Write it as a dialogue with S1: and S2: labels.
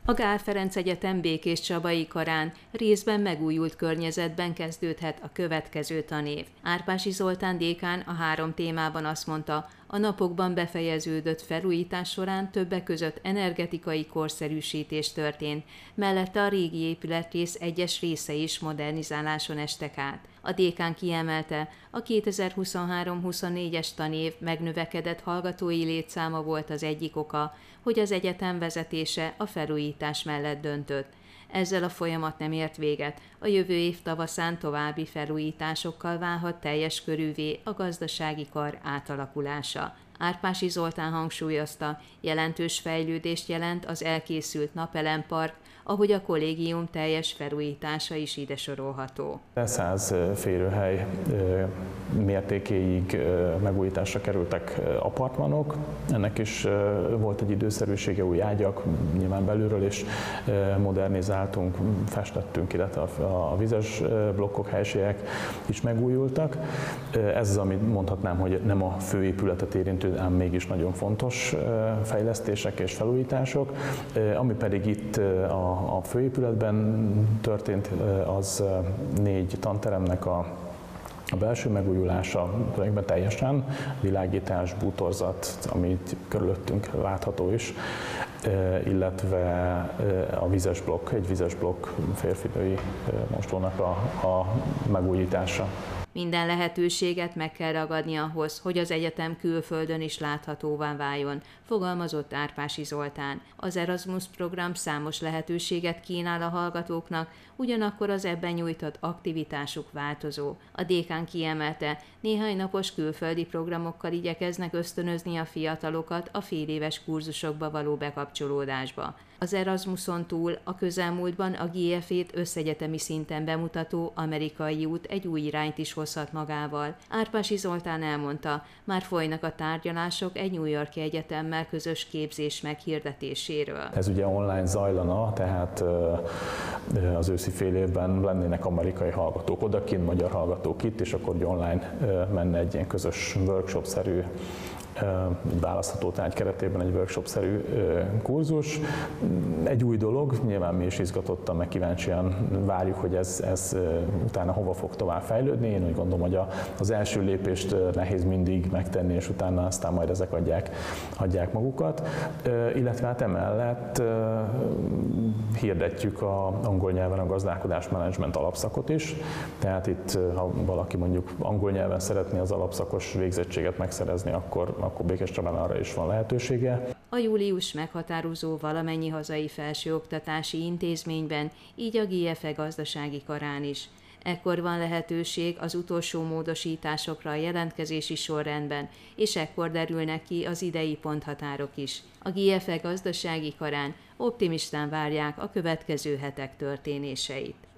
S1: A Gál Ferenc Egyetem Békéscsabai karán részben megújult környezetben kezdődhet a következő tanév. Árpási Zoltán dékán a 3 témában azt mondta, a napokban befejeződött felújítás során többek között energetikai korszerűsítés történt, mellette a régi épületrész egyes részei is modernizáláson estek át. A dékán kiemelte, a 2023-24-es tanév megnövekedett hallgatói létszáma volt az egyik oka, hogy az egyetem vezetése a felújítás mellett döntött. Ezzel a folyamat nem ért véget, a jövő év tavaszán további felújításokkal válhat teljes körűvé a gazdasági kar átalakulása. Árpási Zoltán hangsúlyozta, jelentős fejlődést jelent az elkészült napelempark, ahogy a kollégium teljes felújítása is ide sorolható.
S2: 100 férőhely mértékéig megújításra kerültek apartmanok. Ennek is volt egy időszerűsége, új ágyak, nyilván belülről is modernizáltunk, festettünk, illetve a vizes blokkok, helységek is megújultak. Ez az, amit mondhatnám, hogy nem a főépületet érintő, ám mégis nagyon fontos fejlesztések és felújítások. Ami pedig itt a főépületben történt, az 4 tanteremnek a belső megújulása, tulajdonképpen teljesen, világítás, bútorzat, amit körülöttünk látható is, illetve a vizes blokk, egy vizes blokk férfi-női mosdónak a megújítása.
S1: Minden lehetőséget meg kell ragadni ahhoz, hogy az egyetem külföldön is láthatóvá váljon, fogalmazott Árpási Zoltán. Az Erasmus program számos lehetőséget kínál a hallgatóknak, ugyanakkor az ebben nyújtott aktivitásuk változó. A dékán kiemelte, néhány napos külföldi programokkal igyekeznek ösztönözni a fiatalokat a féléves kurzusokba való bekapcsolódásba. Az Erasmuson túl a közelmúltban a GIEF-ét összegyetemi szinten bemutató amerikai út egy új irányt is hozhat magával. Árpási Zoltán elmondta, már folynak a tárgyalások egy New York-i egyetemmel közös képzés meghirdetéséről.
S2: Ez ugye online zajlana, tehát az őszi fél évben lennének amerikai hallgatók odakint, magyar hallgatók itt, és akkor online menne egy ilyen közös workshop-szerű, választható tárgy keretében egy workshop-szerű kurzus. Egy új dolog, nyilván mi is izgatottan, meg kíváncsian várjuk, hogy ez utána hova fog tovább fejlődni. Én úgy gondolom, hogy az első lépést nehéz mindig megtenni, és utána aztán majd ezek adják magukat. Illetve hát emellett hirdetjük angol nyelven a gazdálkodásmenedzsment alapszakot is. Tehát itt, ha valaki mondjuk angol nyelven szeretné az alapszakos végzettséget megszerezni, akkor Békéscsabán arra is van lehetősége.
S1: A július meghatározó valamennyi hazai felsőoktatási intézményben, így a GIEF-e gazdasági karán is. Ekkor van lehetőség az utolsó módosításokra a jelentkezési sorrendben, és ekkor derülnek ki az idei ponthatárok is. A GIEF-e gazdasági karán optimistán várják a következő hetek történéseit.